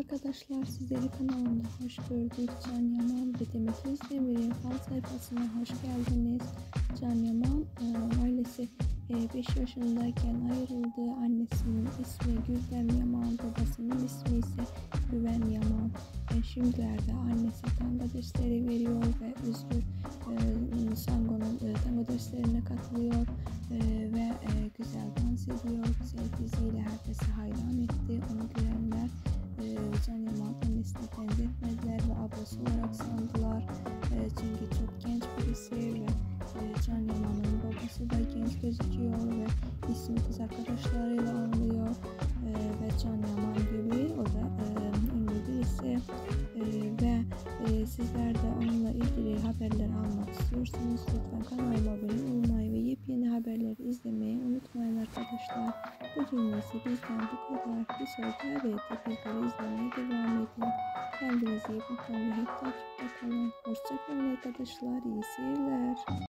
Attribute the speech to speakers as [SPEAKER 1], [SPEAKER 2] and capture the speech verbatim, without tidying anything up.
[SPEAKER 1] arkadaşlar, sizleri kanalımda hoş gördük. Can Yaman ve Demet Özdemir'in fan sayfasına hoş geldiniz. Can Yaman e, ailesi beş yaşındayken ayrıldı. Annesinin ismi Güldem Yaman, babasının ismi ise Güven Yaman. E, şimdilerde annesi tango dersleri veriyor ve Özgür e, Sango'nun e, tango derslerine katılıyor e, ve e, güzel dans ediyor. Güzel fiziğiyle herkese hayran etti. Onu görenler e, Can Yaman annesine benzetmediler ve ablası olarak sandılar. E, çünkü çok genç birisi ve e, Can Yaman'ın babası da genç gözüküyor ve ismi kız arkadaşlarıyla anılıyor e, ve Can Yaman gibi o da e, ünlü birisi e, ve e, sizler de onunla ilgili haberler almak istiyorsanız lütfen kanalıma abone olmayı ve yepyeni haberleri izlemeyi unutmayın arkadaşlar. Bugün ise bizden bu kadar. Bir sonraki haberde bizleri izlemeye devam edin. Kendinize iyi bakın ve hep takipte kalın. Hoşça kalın arkadaşlar. İyi seyirler.